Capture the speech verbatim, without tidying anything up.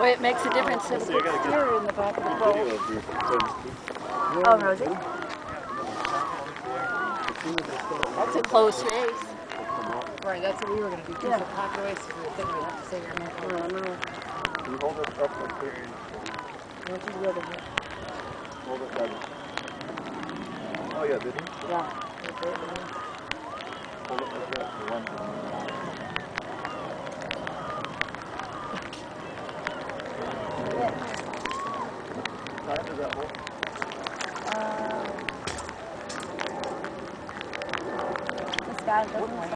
Boy, it makes a difference to the big steer in the back of the boat. Oh, Rosie. That's a close race. Right, that's what we were going to do. Too. Yeah. So pocket away, so we think we have to say your name. I don't know. Can you hold it up like this? What's the other one? Hold it like this. Oh yeah, did he? Yeah. Hold it like that for one time. How does that hold? Uh, this guy doesn't